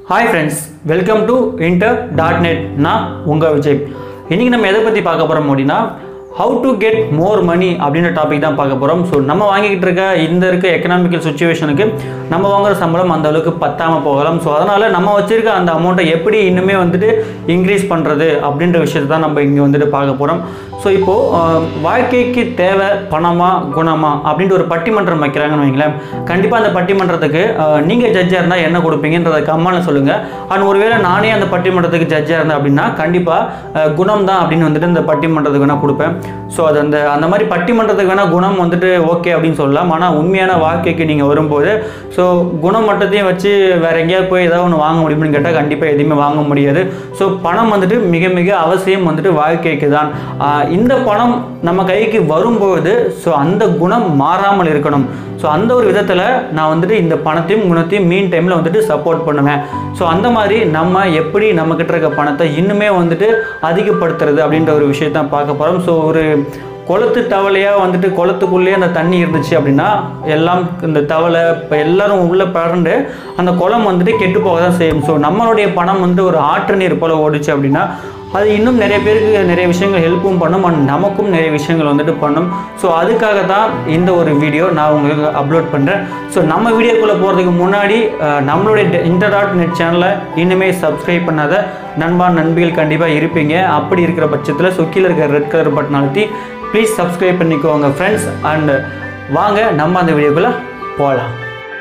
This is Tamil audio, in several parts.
Hi friends, welcome to inter.net. நான் உங்க விஜய். இன்னைக்கு நம்ம எதை பத்தி பார்க்க போறோம் அப்படினா how to get more money அப்படின டாபிக் தான் பார்க்க போறோம். சோ நம்ம வாங்கிட்டு இருக்க எகனாமிக்கல் சிச்சுவேஷனுக்கு நம்ம வாங்குற சம்பளம் அந்த அளவுக்கு பத்தாம போகலாம். சோ அதனால நம்ம வச்சிருக்க அந்த அமௌண்ட்டை எப்படி இன்னுமே வந்துட்டு இன்கிரீஸ் பண்றது அப்படின்ற விஷயத்தை தான் நம்ம இங்க வந்துட்டு பார்க்க போறோம். சோ இப்போ வாழ்க்கைக்கு தேவை பணமா குணமா அப்படின்ற ஒரு பட்டிமன்றம் வைக்கிறாங்கன்னு வைங்களேன். கண்டிப்பா அந்த பட்டிமன்றத்துக்கு நீங்க ஜட்ஜா இருந்தா என்ன கொடுப்பீங்கன்றத கமெண்ட்ல சொல்லுங்க. அண்ட் ஒருவேளை நானே அந்த பட்டிமன்றத்துக்கு ஜட்ஜா இருந்தேன் அப்படின்னா கண்டிப்பா குணம் தான் அப்படின்னு வந்துட்டு இந்த பட்டிமன்றத்துக்கு வேணா கொடுப்பேன். ஸோ அது அந்த மாதிரி பட்டிமன்றத்துக்கு வேணால் குணம் வந்துட்டு ஓகே அப்படின்னு சொல்லலாம். ஆனால் உண்மையான வாழ்க்கைக்கு நீங்கள் வரும்போது ஸோ குணம் மட்டத்தையும் வச்சு வேறு எங்கேயாவது போய் ஏதாவது ஒன்று வாங்க முடியும்னு கேட்டால் கண்டிப்பாக எதுவுமே வாங்க முடியாது. ஸோ பணம் வந்துட்டு மிக மிக அவசியம் வந்துட்டு வாழ்க்கைக்கு தான். இந்த பணம் நம்ம கைக்கு வரும்போது ஸோ அந்த குணம் மாறாமல் இருக்கணும். ஸோ அந்த ஒரு விதத்தில் நான் வந்துட்டு இந்த பணத்தையும் குணத்தையும் மீன் டைமில் வந்துட்டு சப்போர்ட் பண்ணுவேன். ஸோ அந்த மாதிரி நம்ம எப்படி நம்மக்கிட்ட இருக்க பணத்தை இன்னுமே வந்துட்டு அதிகப்படுத்துறது அப்படின்ற ஒரு விஷயத்தான் பார்க்க போகிறோம். ஸோ ஒரு குளத்து தவளையாக வந்துட்டு குளத்துக்குள்ளேயே அந்த தண்ணி இருந்துச்சு அப்படின்னா எல்லாம் இந்த தவளை இப்போ எல்லாரும் உள்ளே பறந்து அந்த குளம் வந்துட்டு கெட்டு போக தான் செய்யும். ஸோ நம்மளுடைய பணம் வந்துட்டு ஒரு ஆற்று நீர் போல் ஓடிச்சு அப்படின்னா அது இன்னும் நிறைய பேருக்கு நிறைய விஷயங்கள் ஹெல்ப்பும் பண்ணும் அண்ட் நமக்கும் நிறைய விஷயங்கள் வந்துட்டு பண்ணும். ஸோ அதுக்காக தான் இந்த ஒரு வீடியோ நான் உங்களுக்கு அப்லோட் பண்ணுறேன். ஸோ நம்ம வீடியோக்குள்ளே போகிறதுக்கு முன்னாடி நம்மளுடைய inter.net சேனலை இன்னுமே சப்ஸ்கிரைப் பண்ணாத நண்பிகள் கண்டிப்பாக இருப்பீங்க. அப்படி இருக்கிற பட்சத்தில் கீழே இருக்கிற ரெட் கலர் பட்டன் அழுத்தி ப்ளீஸ் சப்ஸ்கிரைப் பண்ணிக்கோங்க ஃப்ரெண்ட்ஸ். அண்ட் வாங்க நம்ம அந்த வீடியோக்குள்ளே போகலாம்.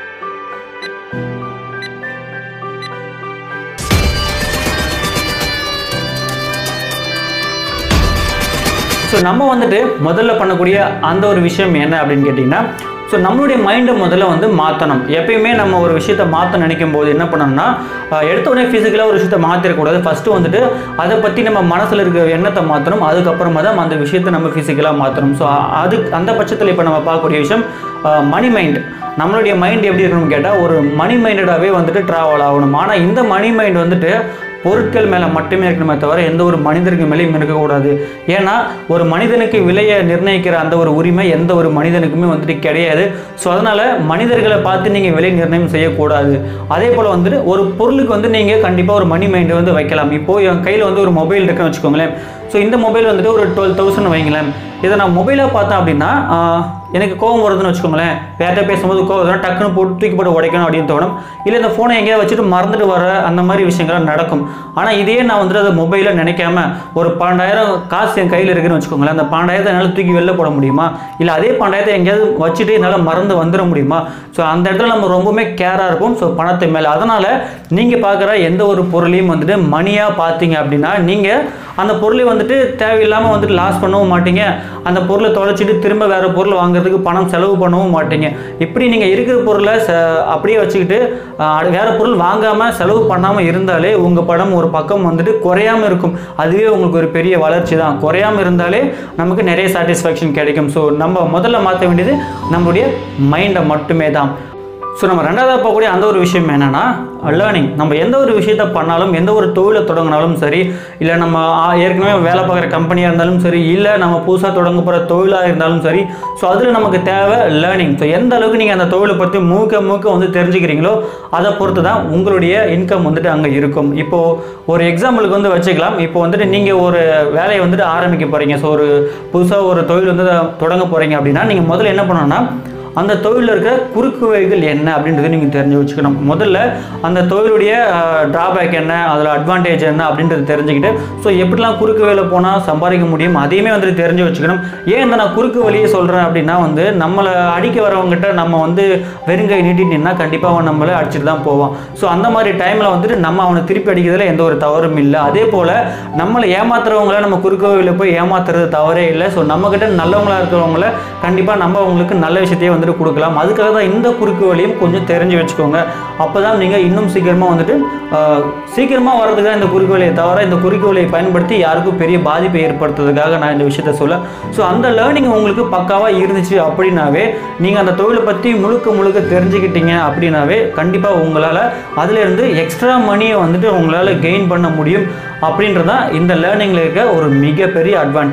ஸோ நம்ம வந்துட்டு முதல்ல பண்ணக்கூடிய அந்த ஒரு விஷயம் என்ன அப்படின்னு கேட்டிங்கன்னா ஸோ நம்மளுடைய மைண்டை முதல்ல வந்து மாற்றணும். எப்பயுமே நம்ம ஒரு விஷயத்தை மாற்ற நினைக்கும் போது என்ன பண்ணணும்னா எடுத்த உடனே ஃபிசிக்கலாக ஒரு விஷயத்தை மாற்றிடக்கூடாது. ஃபஸ்ட்டு வந்துட்டு அதை பற்றி நம்ம மனசில் இருக்கிற எண்ணத்தை மாற்றணும். அதுக்கப்புறமா தான் அந்த விஷயத்தை நம்ம ஃபிசிக்கலாக மாற்றணும். ஸோ அந்த பட்சத்தில் இப்போ நம்ம பார்க்கக்கூடிய விஷயம் மணி மைண்ட். நம்மளுடைய மைண்ட் எப்படி இருக்கணும்னு கேட்டால் ஒரு மணி மைண்டடாகவே வந்துட்டு ட்ராவல் ஆகணும். ஆனால் இந்த மணி மைண்ட் வந்துட்டு பொருட்கள் மேலே மட்டுமே இருக்கணுமே தவிர எந்த ஒரு மனிதருக்கு மேலேயும் இருக்கக்கூடாது. ஏன்னா ஒரு மனிதனுக்கு விலையை நிர்ணயிக்கிற அந்த ஒரு உரிமை எந்த ஒரு மனிதனுக்குமே வந்துட்டு கிடையாது. ஸோ அதனால் மனிதர்களை பார்த்து நீங்கள் விலை நிர்ணயம் செய்யக்கூடாது. அதே போல் வந்துட்டு ஒரு பொருளுக்கு வந்து நீங்கள் கண்டிப்பாக ஒரு மணி மைண்டை வந்து வைக்கலாம். இப்போது என் கையில் வந்து ஒரு மொபைல் இருக்குன்னு வச்சுக்கோங்களேன். ஸோ இந்த மொபைல் வந்துட்டு ஒரு 12,000 வைங்களேன். இதை நான் மொபைலாக பார்த்தேன் அப்படின்னா எனக்கு கோவம் வருதுன்னு வச்சுக்கோங்களேன். வேறு பேசும்போது கோவம் டக்குன்னு தூக்கி போட்டு உடைக்கணும் அப்படின்னு தோணும். இல்லை இந்த ஃபோனை எங்கேயாவது வச்சுட்டு மறந்துட்டு வர அந்த மாதிரி விஷயங்கள்லாம் நடக்கும். ஆனால் இதே நான் வந்துட்டு அதை மொபைலில் நினைக்காம ஒரு 12,000 காசு என் கையில் இருக்குன்னு வச்சுக்கோங்களேன். அந்த 12,000 என்னால் தூக்கி வெளில போட முடியுமா? இல்லை அதே 12,000 எங்கேயாவது வச்சுட்டு என்னால் மறந்து வந்துட முடியுமா? ஸோ அந்த இடத்துல நம்ம ரொம்பவுமே கேராக இருப்போம். ஸோ பணத்தை மேலே அதனால் நீங்கள் பார்க்குற எந்த ஒரு பொருளையும் வந்துட்டு மணியாக பார்த்தீங்க அப்படின்னா நீங்கள் அந்த பொருளை வந்துட்டு தேவையில்லாமல் வந்துட்டு லாஸ் பண்ணவும் மாட்டீங்க. அந்த பொருளை தொலைச்சிட்டு திரும்ப வேறு பொருள் வாங்குறதுக்கு பணம் செலவு பண்ணவும் மாட்டீங்க. இப்படி நீங்கள் இருக்கிற பொருளை அப்படியே வச்சுக்கிட்டு வேறு பொருள் வாங்காமல் செலவு பண்ணாமல் இருந்தாலே உங்கள் பணம் ஒரு பக்கம் வந்துட்டு குறையாமல் இருக்கும். அதுவே உங்களுக்கு ஒரு பெரிய வளர்ச்சி தான். குறையாமல் இருந்தாலே நமக்கு நிறைய சாட்டிஸ்ஃபேக்ஷன் கிடைக்கும். ஸோ நம்ம முதல்ல மாற்ற வேண்டியது நம்மளுடைய மைண்டை மட்டுமே தான். ஸோ நம்ம ரெண்டாவதாக பார்க்கக்கூடிய அந்த ஒரு விஷயம் என்னென்னா லேர்னிங். நம்ம எந்த ஒரு விஷயத்தை பண்ணாலும் எந்த ஒரு தொழிலை தொடங்கினாலும் சரி, இல்லை நம்ம ஏற்கனவே வேலை பார்க்குற கம்பெனியாக இருந்தாலும் சரி, இல்லை நம்ம புதுசாக தொடங்க போகிற தொழிலாக இருந்தாலும் சரி, ஸோ அதில் நமக்கு தேவை லேர்னிங். ஸோ எந்த அளவுக்கு நீங்கள் அந்த தொழிலை பற்றி மூக்க வந்து தெரிஞ்சுக்கிறீங்களோ அதை பொறுத்து தான் உங்களுடைய இன்கம் வந்துட்டு அங்கே இருக்கும். இப்போது ஒரு எக்ஸாம்பிளுக்கு வந்து வச்சுக்கலாம். இப்போ வந்துட்டு நீங்கள் ஒரு வேலையை வந்துட்டு ஆரம்பிக்க போகிறீங்க. ஸோ ஒரு புதுசாக ஒரு தொழில் வந்து தொடங்க போகிறீங்க அப்படின்னா நீங்கள் முதல்ல என்ன பண்ணணும்னா அந்த தொழிலில் இருக்கிற குறுக்கு வழிகள் என்ன அப்படின்றத நீங்கள் தெரிஞ்சு வச்சுக்கணும். முதல்ல அந்த தொழிலுடைய ட்ராபேக் என்ன, அதில் அட்வான்டேஜ் என்ன அப்படின்றது தெரிஞ்சுக்கிட்டு ஸோ எப்படிலாம் குறுக்கு வழியில் போனால் சம்பாதிக்க முடியும் அதையுமே வந்துட்டு தெரிஞ்சு வச்சுக்கணும். ஏன் இந்த நான் குறுக்கு வழியை சொல்கிறேன் அப்படின்னா வந்து நம்மளை அடிக்க வரவங்ககிட்ட நம்ம வந்து வெறுங்கை நீட்டினா கண்டிப்பாக அவன் நம்மளை அடிச்சுட்டு தான் போவான். ஸோ அந்த மாதிரி டைமில் வந்துட்டு நம்ம அவனை திருப்பி அடிக்கிறதுல எந்த ஒரு தவறும் இல்லை. அதே போல் நம்மளை ஏமாத்துறவங்கள நம்ம குறுக்கு வழியில் போய் ஏமாத்துறது தவறே இல்லை. ஸோ நம்மக்கிட்ட நல்லவங்களாக இருக்கிறவங்கள கண்டிப்பாக நம்ம அவங்களுக்கு நல்ல விஷயத்தையே வந்துட்டு கொடுக்கலாம். அதுக்காக தான் இந்த குறுக்கு வழியும் கொஞ்சம் தெரிஞ்சு வச்சுக்கோங்க. அப்போ தான் நீங்கள் இன்னும் சீக்கிரமாக வந்துட்டு சீக்கிரமாக வர்றதுக்காக இந்த குறுக்கு வழியை தவிர இந்த குறுக்கு வழியை பயன்படுத்தி யாருக்கும் பெரிய பாதிப்பை ஏற்படுத்துறதுக்காக நான் இந்த விஷயத்த சொல்ல. ஸோ அந்த லேர்னிங் உங்களுக்கு பக்காவாக இருந்துச்சு அப்படின்னாவே நீங்கள் அந்த தொழிலை பற்றி முழுக்க தெரிஞ்சுக்கிட்டீங்க அப்படின்னாவே கண்டிப்பாக உங்களால் அதிலிருந்து எக்ஸ்ட்ரா மணியை வந்துட்டு உங்களால் கெயின் பண்ண முடியும் அப்படின்றதான் இந்த லேர்னிங்கில் இருக்க ஒரு மிகப்பெரிய அட்வான்டேஜ்.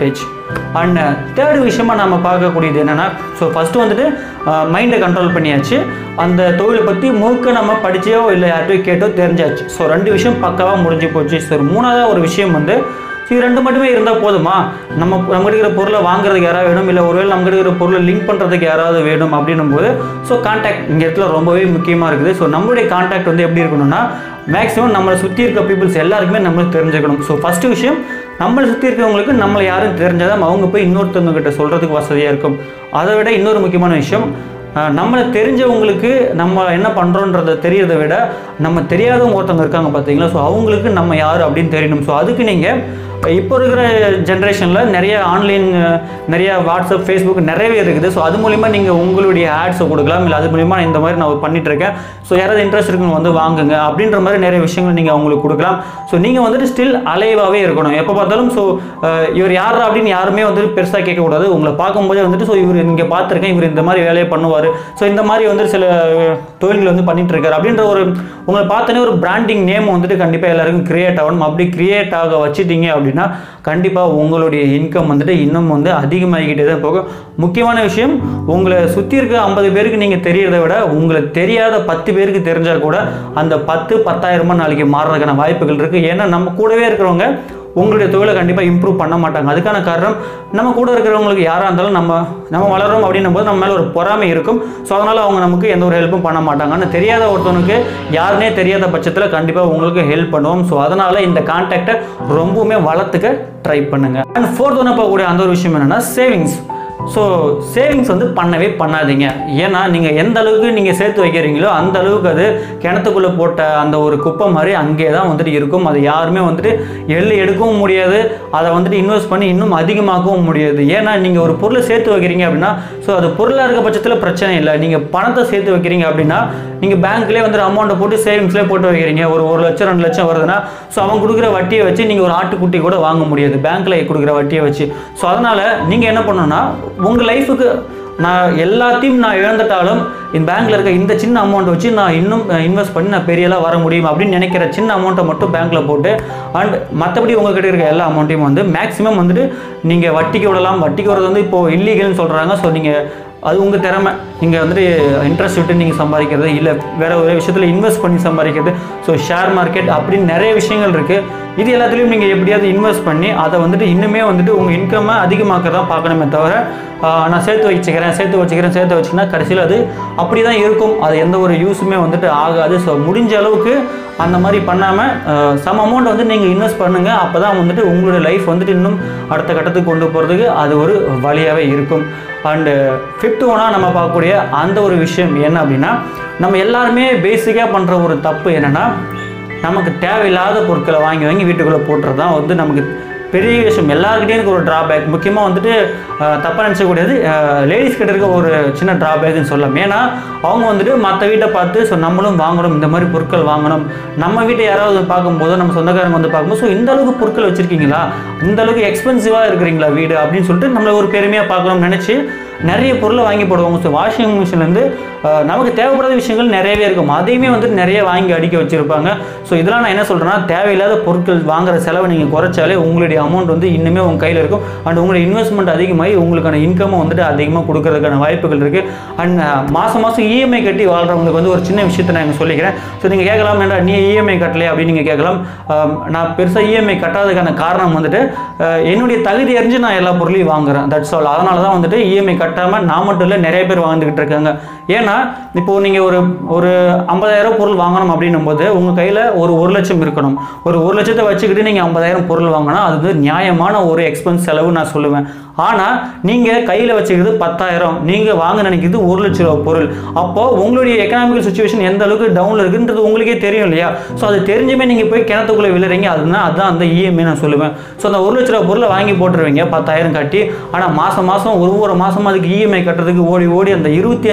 அண்ட் தேர்டு விஷயமா நம்ம பார்க்கக்கூடியது என்னென்னா, ஸோ ஃபஸ்ட்டு வந்துட்டு மைண்டை கண்ட்ரோல் பண்ணியாச்சு, அந்த தொழிலை பற்றி முழுக்க நம்ம படிச்சோ இல்லை யார்கிட்டயோ கேட்டோ தெரிஞ்சாச்சு. ஸோ 2 விஷயம் பக்காவாக முடிஞ்சு போச்சு. ஸோ 3வது ஒரு விஷயம் வந்து, இது 2 மட்டுமே இருந்தால் போதுமா, நம்ம இருக்கிற பொருளை வாங்குறதுக்கு யாராவது வேணும், இல்லை ஒருவேளை நம்ம இருக்கிற பொருளை லிங்க் பண்ணுறதுக்கு யாராவது வேணும் அப்படின்னும் போது, ஸோ கான்டாக்ட் இங்கே இடத்துல ரொம்பவே முக்கியமாக இருக்குது. ஸோ நம்மளுடைய கான்டாக்ட் வந்து எப்படி இருக்கணும்னா, மேக்ஸிமம் நம்மளை சுற்றி இருக்க பீப்புள்ஸ் எல்லாருக்குமே நம்மளுக்கு தெரிஞ்சுக்கணும். ஸோ ஃபஸ்ட்டு விஷயம், நம்மளை சுற்றி இருக்கிறவங்களுக்கு நம்மளை யாரும் தெரிஞ்சாதான் அவங்க போய் இன்னொருத்தவங்க கிட்ட சொல்கிறதுக்கு வசதியாக இருக்கும். அதை விட இன்னொரு முக்கியமான விஷயம், நம்மளை தெரிஞ்சவங்களுக்கு நம்ம என்ன பண்ணுறோன்றதை தெரியறதை விட நம்ம தெரியாதவங்க ஒருத்தவங்க இருக்காங்க பார்த்தீங்களா, ஸோ அவங்களுக்கு நம்ம யார் அப்படின்னு தெரியணும். ஸோ அதுக்கு நீங்கள் இப்போ இருக்கிற ஜென்ரேஷனில் நிறைய ஆன்லைன், நிறைய வாட்ஸ்அப், ஃபேஸ்புக் நிறையவே இருக்குது. ஸோ அது மூலிமா நீங்கள் உங்களுடைய ஆட்ஸை கொடுக்கலாம், இல்லை அது மூலிமா இந்த மாதிரி நான் பண்ணிகிட்ருக்கேன், ஸோ யாராவது இன்ட்ரெஸ்ட் இருக்குன்னு வந்து வாங்குங்க அப்படின்ற மாதிரி நிறைய விஷயங்கள் நீங்கள் அவங்களுக்கு கொடுக்கலாம். ஸோ நீங்கள் வந்துட்டு ஸ்டில் அலைவாகவே இருக்கணும் எப்போ பார்த்தாலும். ஸோ இவர் யார் அப்படின்னு யாருமே வந்துட்டு பெருசாக கேட்கக்கூடாது. உங்களை பார்க்கும்போதே வந்துட்டு, ஸோ இவர் இங்கே பார்த்துருக்கேன், இவர் இந்த மாதிரி வேலையை பண்ணுவார், ஸோ இந்த மாதிரி வந்து சில தொழில்கள் வந்து பண்ணிகிட்ருக்காரு அப்படின்ற ஒரு உங்களை பார்த்தோன்னே ஒரு பிராண்டிங் நேம் வந்துட்டு கண்டிப்பாக எல்லாருக்கும் கிரியேட் ஆகணும். அப்படி கிரியேட் ஆக வச்சுட்டீங்க அப்படின்னா கண்டிப்பாக உங்களுடைய இன்கம் வந்துட்டு இன்னும் வந்து அதிகமாகிக்கிட்டே தான் போகும். முக்கியமான விஷயம், உங்களை சுற்றி இருக்க 50 பேருக்கு நீங்கள் தெரியறதை விட உங்களுக்கு தெரியாத 10 பேருக்கு தெரிஞ்சால் கூட அந்த 10,000 நாளைக்கு மாறுறதுக்கான வாய்ப்புகள் இருக்குது. ஏன்னா நம்ம கூடவே இருக்கிறவங்க உங்களுடைய தொழிலை கண்டிப்பாக இம்ப்ரூவ் பண்ண மாட்டாங்க. அதுக்கான காரணம், நம்ம கூட இருக்கிறவங்களுக்கு யாராக இருந்தாலும் நம்ம வளரோம் அப்படின்னும் போது நம்ம மேலே ஒரு பொறாமை இருக்கும். ஸோ அதனால் அவங்க நமக்கு எந்த ஒரு ஹெல்ப்பும் பண்ண மாட்டாங்க. ஆனால் தெரியாத ஒருத்தவனுக்கு யாருனே தெரியாத பட்சத்தில் கண்டிப்பாக உங்களுக்கு ஹெல்ப் பண்ணுவோம். ஸோ அதனால் இந்த கான்டாக்டை ரொம்பவுமே வளர்த்துக்க ட்ரை பண்ணுங்கள். அண்ட் 4th ஒன்று பார்க்கக்கூடிய அந்த ஒரு விஷயம் என்னென்னா, சேவிங்ஸ். ஸோ சேவிங்ஸ் வந்து பண்ணவே பண்ணாதீங்க. ஏன்னா நீங்கள் எந்த அளவுக்கு நீங்கள் சேர்த்து வைக்கிறீங்களோ அந்த அளவுக்கு அது கிணத்துக்குள்ளே போட்ட அந்த ஒரு குப்பை மாதிரி அங்கே தான் வந்துட்டு இருக்கும். அது யாருமே வந்துட்டு எடுக்கவும் முடியாது, அதை வந்துட்டு இன்வெஸ்ட் பண்ணி இன்னும் அதிகமாக்கவும் முடியாது. ஏன்னா நீங்கள் ஒரு பொருளை சேர்த்து வைக்கிறீங்க அப்படின்னா, ஸோ அது பொருளாக இருக்க பட்சத்தில் பிரச்சனை இல்லை. நீங்கள் பணத்தை சேர்த்து வைக்கிறீங்க அப்படின்னா, நீங்கள் பேங்க்லேயே வந்துட்டு அமௌண்ட்டை போட்டு சேவிங்ஸ்லேயே போட்டு வைக்கிறீங்க, ஒரு 1 லட்சம் 2 லட்சம் வருதுன்னா, ஸோ அவங்க கொடுக்குற வட்டியை வச்சு நீங்கள் ஒரு ஆட்டுக்குட்டி கூட வாங்க முடியாது பேங்க்கில் கொடுக்குற வட்டியை வச்சு. ஸோ அதனால் நீங்கள் என்ன பண்ணணும்னா, உங்கள் லைஃபுக்கு நான் எல்லாத்தையும் நான் இழந்துட்டாலும் இந்த பேங்க்கில் இருக்க இந்த சின்ன அமௌண்ட் வச்சு நான் இன்னும் இன்வெஸ்ட் பண்ணி நான் பெரியலாம் வர முடியும் அப்படின்னு நினைக்கிற சின்ன அமௌண்ட்டை மட்டும் பேங்க்கில் போட்டு, அண்ட் மற்றபடி உங்கள்கிட்ட இருக்க எல்லா அமௌண்ட்டையும் வந்து மேக்ஸிமம் வந்துட்டு நீங்கள் வட்டிக்கு விடலாம். வட்டிக்கு வரது வந்து இப்போது இல்லீகல்னு சொல்கிறாங்க. ஸோ நீங்கள் அது உங்கள் திறமை, நீங்கள் வந்துட்டு இன்ட்ரெஸ்ட் விட்டு நீங்கள் சம்பாதிக்கிறது, இல்லை வேறு ஒரு விஷயத்தில் இன்வெஸ்ட் பண்ணி சம்பாதிக்கிறது, ஸோ ஷேர் மார்க்கெட் அப்படின்னு நிறைய விஷயங்கள் இருக்குது. இது எல்லாத்துலேயும் நீங்கள் எப்படியாவது இன்வெஸ்ட் பண்ணி அதை வந்துட்டு இன்னுமே வந்துட்டு உங்கள் இன்கம்மை அதிகமாக்க தான் பார்க்கணுமே தவிர, நான் சேர்த்து வச்சுக்கிறேன் கடைசியில் அது அப்படி தான் இருக்கும். அது எந்த ஒரு யூஸுமே வந்துட்டு ஆகாது. ஸோ முடிஞ்ச அளவுக்கு அந்த மாதிரி பண்ணாமல் சம் அமௌண்ட் வந்து நீங்கள் இன்வெஸ்ட் பண்ணுங்கள். அப்போ தான் வந்துட்டு உங்களோட லைஃப் வந்துட்டு இன்னும் அடுத்த கட்டத்துக்கு கொண்டு போகிறதுக்கு அது ஒரு வழியாகவே இருக்கும். அண்டு 5th ஒன்றா நம்ம பார்க்கக்கூடிய அந்த ஒரு விஷயம் என்ன அப்படின்னா, நம்ம எல்லாருமே பேசிக்காக பண்ணுற ஒரு தப்பு என்னென்னா, நமக்கு தேவையில்லாத பொருட்களை வாங்கி வீட்டுக்குள்ளே போட்டுறது தான் வந்து நமக்கு பெரிய விஷயம். எல்லாருக்கிட்டே எனக்கு ஒரு ட்ராபேக், முக்கியமாக வந்துட்டு தப்பாக நினச்சக்கூடியது லேடிஸ் கிட்ட இருக்க ஒரு சின்ன ட்ராபேக்னு சொல்லலாம். ஏன்னா அவங்க வந்துட்டு மற்ற வீட்டை பார்த்து, ஸோ நம்மளும் வாங்கணும், இந்த மாதிரி பொருட்கள் வாங்கணும், நம்ம வீட்டை யாராவது பார்க்கும்போது, நம்ம சொந்தக்காரங்க வந்து பார்க்கும்போது, ஸோ இந்த அளவுக்கு பொருட்கள் வச்சுருக்கீங்களா, இந்த அளவுக்கு எக்ஸ்பென்சிவாக இருக்கிறீங்களா வீடு அப்படின்னு சொல்லிட்டு நம்மளை ஒரு பெருமையாக பார்க்கணும்னு நினச்சி நிறைய பொருளை வாங்கி போடுவாங்க. ஸோ வாஷிங் மிஷின்லேருந்து நமக்கு தேவைப்படாத விஷயங்கள் நிறையவே இருக்கும், அதையுமே வந்துட்டு நிறைய வாங்கி அடிக்க வச்சுருப்பாங்க. ஸோ இதெல்லாம் நான் என்ன சொல்கிறேன்னா, தேவையில்லாத பொருட்கள் வாங்குற செலவை நீங்கள் குறைச்சாலே உங்களுடைய அமௌண்ட் வந்து இன்னுமே உங்கள் கையில் இருக்கும். அண்ட் உங்களுடைய இன்வெஸ்ட்மெண்ட் அதிகமாகி உங்களுக்கான இன்கம்மை வந்துட்டு அதிகமாக கொடுக்கறதுக்கான வாய்ப்புகள் இருக்குது. அண்ட் மாதம் இஎம்ஐ கட்டி வாழ்கிறவங்களுக்கு வந்து ஒரு சின்ன விஷயத்தை நான் இங்கே சொல்லிக்கிறேன். ஸோ நீங்கள் கேட்கலாம், ஏன்டா நீ இஎம்ஐ கட்டலையே அப்படின்னு நீங்கள் கேட்கலாம். நான் பெருசாக இஎம்ஐ கட்டாததுக்கான காரணம் வந்துட்டு என்னுடைய தகுதி அறிஞ்சு நான் எல்லா பொருளையும் வாங்குறேன், தட்ஸ் ஆல். அதனால தான் வந்துட்டு இஎம்ஐ கட்டாமல் நான் மட்டும் இல்லை நிறைய பேர் வாழ்ந்துக்கிட்டு இருக்காங்க. ஏன்னா இப்போது நீங்கள் ஒரு 50,000 பொருள் வாங்கணும் அப்படின்னும் போது உங்கள் கையில் ஒரு 1 லட்சம் இருக்கணும். ஒரு 1 லட்சத்தை வச்சுக்கிட்டு நீங்கள் 50,000 பொருள் வாங்கினா அது வந்து நியாயமான ஒரு எக்ஸ்பென்ஸ் செலவு நான் சொல்லுவேன். ஆனால் நீங்கள் கையில் வச்சுக்கிறது 10,000, நீங்கள் வாங்க நினைக்கிறது 1 லட்ச ரூபா பொருள். அப்போது உங்களுடைய எக்கனாமிக்கல் சுச்சுவேஷன் எந்த அளவுக்கு டவுனில் இருக்குன்றது உங்களுக்கே தெரியும் இல்லையா? ஸோ அது தெரிஞ்சுமே நீங்கள் போய் கிணத்துக்குள்ளே விழுறீங்க. அதுதான் அந்த இஎம்ஐ நான் சொல்லுவேன். ஸோ அந்த 1 லட்ச ரூபா பொருளை வாங்கி போட்டுருவீங்க 10,000 கட்டி. ஆனால் மாதம் ஒவ்வொரு மாதமும் அதுக்கு இஎம்ஐ கட்டுறதுக்கு ஓடி அந்த 25ஆம் தேதி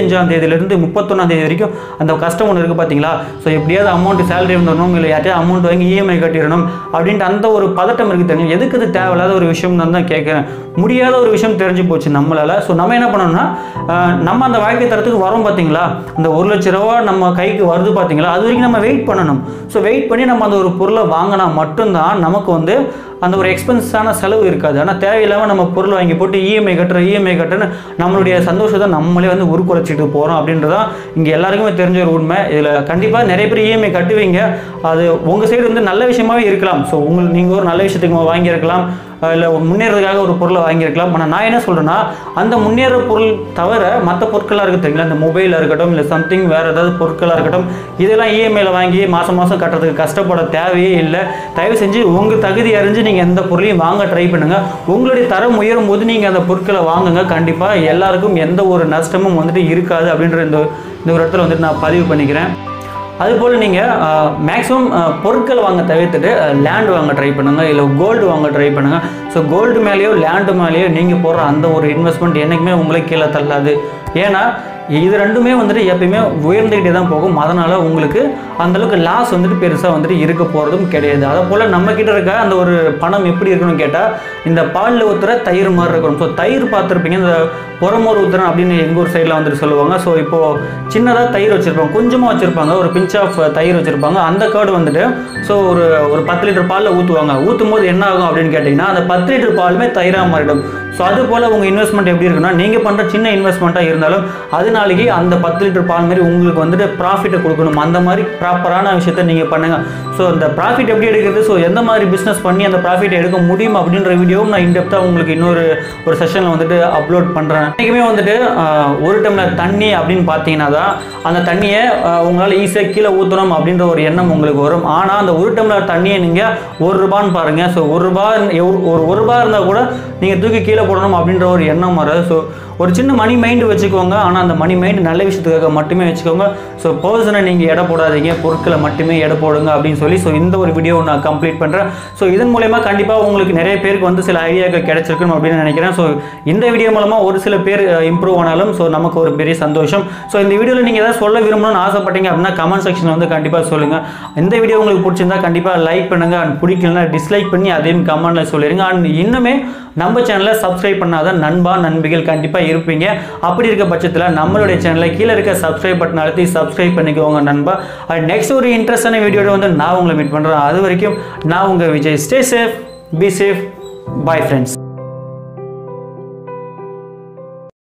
தேதியிலிருந்து 31ஆம் தேதி வரைக்கும் அந்த கஷ்டம் ஒன்று இருக்குது பார்த்தீங்களா. ஸோ எப்படியாவது அமௌண்ட் சேலரி வந்துடணும், இல்லை யார்ட்டையும் அமௌண்ட் வாங்கி இஎம்ஐ கட்டிடணும் அப்படின்ட்டு அந்த ஒரு பதட்டம் இருக்குது தெரியும். எதுக்கு இது தேவையில்லாத ஒரு விஷயம் தான் கேட்குறேன். முடியாத ஒரு விஷயம் தெரிஞ்சு போச்சு நம்மளால். ஸோ நம்ம என்ன பண்ணோம்னா, நம்ம அந்த வாழ்க்கை தரத்துக்கு வரோம் பார்த்தீங்களா, அந்த 1 லட்ச ரூபா நம்ம கைக்கு வருது பார்த்தீங்களா, அது வரைக்கும் நம்ம வெயிட் பண்ணணும். ஸோ வெயிட் பண்ணி நம்ம அந்த ஒரு பொருளை வாங்கினா மட்டும்தான் நமக்கு வந்து அந்த ஒரு எக்ஸ்பென்ஸான செலவு இருக்காது. ஆனால் தேவையில்லாமல் நம்ம பொருள் வாங்கி போட்டு இஎம்ஐ கட்டுன்னு நம்மளுடைய சந்தோஷத்தை நம்மளே வந்து உருக்குலைச்சிட்டு போகிறோம் அப்படின்றதான் இங்கே எல்லாருக்குமே தெரிஞ்ச ஒரு உண்மை. இதில் கண்டிப்பாக நிறைய பேர் இஎம்ஐ கட்டுவீங்க. அது உங்கள் சைடு வந்து நல்ல விஷயமாகவே இருக்கலாம். ஸோ நீங்கள் ஒரு நல்ல விஷயத்துக்கு வாங்கியிருக்கலாம், இல்லை முன்னேறதுக்காக ஒரு பொருளை வாங்கியிருக்கலாம். ஆனால் நான் என்ன சொல்கிறேன்னா, அந்த முன்னேற பொருள் தவிர மற்ற பொருட்களாக இருக்குது தெரியுங்களா, இந்த மொபைலாக இருக்கட்டும், இல்லை சம்திங் வேறு ஏதாவது பொருட்களாக இருக்கட்டும், இதெல்லாம் இஎம்ஐயில் வாங்கி மாதம் கட்டுறதுக்கு கஷ்டப்பட தேவையே இல்லை. தயவு செஞ்சு உங்கள் தகுதி அறிஞ்சு நீங்கள் எந்த பொருளையும் வாங்க ட்ரை பண்ணுங்கள். உங்களுடைய தரம் உயரும் போது நீங்கள் அந்த பொருட்களை வாங்குங்க. கண்டிப்பாக எல்லாருக்கும் எந்த ஒரு நஷ்டமும் வந்துட்டு இருக்காது அப்படின்ற இந்த ஒரு இடத்துல வந்துட்டு நான் பதிவு பண்ணிக்கிறேன். அதுபோல் நீங்கள் மேக்ஸிமம் பொருட்கள் வாங்க தவிர்த்துட்டு லேண்ட் வாங்க ட்ரை பண்ணுங்கள், இல்லை கோல்டு வாங்க ட்ரை பண்ணுங்கள். ஸோ கோல்டு மேலேயோ லேண்டு மேலேயோ நீங்கள் போடுற அந்த ஒரு இன்வெஸ்ட்மெண்ட் என்றைக்குமே உங்களை கீழே தள்ளாது. ஏன்னா இது ரெண்டுமே வந்துட்டு எப்பயுமே உயர்ந்துக்கிட்டே தான் போகும். அதனால் உங்களுக்கு அந்தளவுக்கு லாஸ் வந்துட்டு பெருசாக வந்துட்டு இருக்க போகிறதும் கிடையாது. அதை போல் நம்மக்கிட்ட இருக்க அந்த ஒரு பணம் எப்படி இருக்கணும்னு கேட்டால், இந்த பாலில் ஊற்றுற தயிர் மாதிரி இருக்கணும். ஸோ தயிர் பார்த்துருப்பீங்க, இந்த புறமோர் ஊற்றுறேன் அப்படின்னு எங்கள் ஊர் சைடில் வந்துட்டு சொல்லுவாங்க. ஸோ இப்போது சின்னதாக தயிர் வச்சுருப்பாங்க, கொஞ்சமாக வச்சுருப்பாங்க, ஒரு பிஞ்ச் ஆஃப் தயிர் வச்சுருப்பாங்க. அந்த கார்டு வந்துட்டு ஸோ ஒரு 10 லிட்டர் பாலில் ஊற்றுவாங்க. ஊற்றும் போது என்ன ஆகும் அப்படின்னு கேட்டிங்கன்னா, அந்த 10 லிட்டர் பாலுமே தயிராக மாறிடும். ஸோ அது போல் உங்கள் இன்வெஸ்ட்மெண்ட் எப்படி இருக்குன்னா, நீங்கள் பண்ணுற சின்ன இன்வெஸ்ட்மெண்ட்டாக இருந்தாலும் அது நாளைக்கு அந்த 10 லிட்டர் பால் மாதிரி உங்களுக்கு வந்துட்டு ப்ராஃபிட்டை கொடுக்கணும். அந்த மாதிரி ப்ராப்பரான விஷயத்தை நீங்கள் பண்ணுங்கள். ஸோ அந்த ப்ராஃபிட் எப்படி எடுக்கிறது, ஸோ எந்த மாதிரி பிஸ்னஸ் பண்ணி அந்த ப்ராஃபிட்டை எடுக்க முடியும் அப்படின்ற வீடியோவும் நான் இன்டெப்த்தாக உங்களுக்கு ஒரு செஷனில் வந்துட்டு அப்லோட் பண்ணுறேன். இன்றைக்குமே வந்துட்டு 1 டம்ளர் தண்ணி அப்படின்னு பார்த்தீங்கன்னா தான் அந்த தண்ணியை உங்களால் ஈஸியாக கீழே ஊற்றணும் அப்படின்ற ஒரு எண்ணம் உங்களுக்கு வரும். ஆனால் அந்த 1 டம்ளர் தண்ணியை நீங்கள் ₹1 பாருங்கள். ஸோ ₹1 இருந்தால் கூட நீங்கள் தூக்கி கீழே போடணும் அப்படின்ற ஒரு எண்ணம் வராது. ஸோ ஒரு சின்ன மணி மைண்டு வச்சுக்கோங்க. ஆனால் அந்த மணி மைண்டு நல்ல விஷயத்துக்காக மட்டுமே வச்சுக்கோங்க. ஸோ பர்சனை நீங்கள் எடை போடாதீங்க, பொருட்களை மட்டுமே எடை போடுங்க அப்படின்னு சொல்லி ஸோ இந்த ஒரு வீடியோ நான் கம்ப்ளீட் பண்ணுறேன். ஸோ இதன் மூலயமா கண்டிப்பாக உங்களுக்கு நிறைய பேருக்கு வந்து சில ஐடியாக்கள் கிடைச்சிருக்கணும் அப்படின்னு நினைக்கிறேன். ஸோ இந்த வீடியோ மூலமாக ஒரு சில பேர் இம்ப்ரூவ் ஆனாலும் ஸோ நமக்கு ஒரு பெரிய சந்தோஷம். ஸோ இந்த வீடியோவில் நீங்கள் எதாவது சொல்ல விரும்பணும்னு ஆசைப்பட்டீங்க அப்படின்னா கமெண்ட் செக்ஷனில் வந்து கண்டிப்பாக சொல்லுங்கள். இந்த வீடியோ உங்களுக்கு பிடிச்சிருந்தா கண்டிப்பாக லைக் பண்ணுங்கள். அண்ட் பிடிக்கலன்னா டிஸ்லைக் பண்ணி அதையும் கமெண்ட்டில் சொல்லிடுங்க. அண்ட் இன்னுமே நம்ம சேனலை சப்ஸ்கிரைப் பண்ணாத நண்பிகள் கண்டிப்பாக இருப்பீங்க. அப்படி இருக்க பட்சத்தில் நம்மளுடைய சேனலை கீழே இருக்க சப்ஸ்கிரைப் பட்டன் அழுத்தி சப்ஸ்கிரைப் பண்ணிக்கோங்க நண்பா. நெக்ஸ்ட் ஒரு இன்ட்ரெஸ்டான வீடியோட வந்து நான் உங்களை மீட் பண்ணுறேன். அது வரைக்கும் நான் உங்கள் Vijay. Stay safe, be safe, bye friends.